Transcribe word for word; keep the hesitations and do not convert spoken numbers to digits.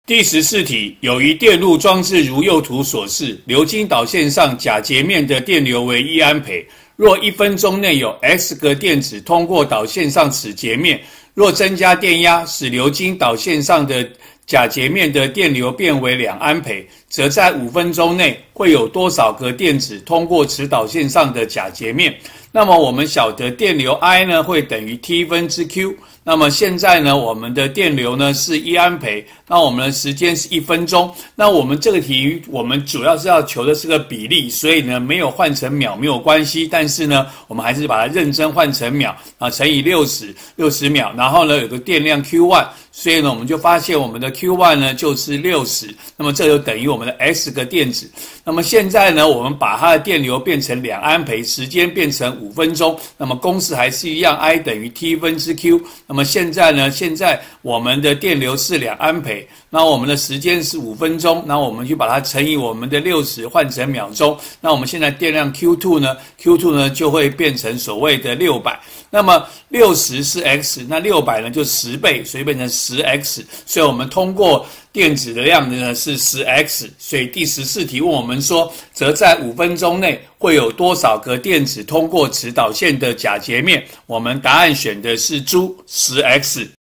第十四题，有一电路装置如右图所示，流经导线上甲截面的电流为一安培。若一分钟内有 X 个电子通过导线上此截面，若增加电压，使流经导线上的甲截面的电流变为两安培，则在五分钟内会有多少个电子通过此导线上的甲截面？那么我们晓得电流 I 呢会等于 T 分之 Q。那么现在呢，我们的电流呢是一安培，那我们的时间是一分钟。那我们这个题，我们主要是要求的是个比例，所以呢没有换成秒没有关系，但是呢，我们还是把它认真换成秒啊，乘以六十，六十秒，然后呢有个电量 Q 一，所以呢我们就发现我们的 Q 一 呢就是六十，那么这就等于我们的 X 个电子。那么现在呢，我们把它的电流变成两安培，时间变成五分钟，那么公式还是一样 ，I 等于 T 分之 Q。那么现在呢，现在我们的电流是两安培，那我们的时间是五分钟，那我们就把它乘以我们的六十换成秒钟，那我们现在电量 Q 二 呢 ，Q 二 呢就会变成所谓的六百。那么六十是 x， 那六百呢就十倍，所以变成十 x， 所以我们通过电子的量呢是十 x， 所以第十四题问我们说，则在五分钟内会有多少个电子通过此导线的甲截面？我们答案选的是猪，十 x。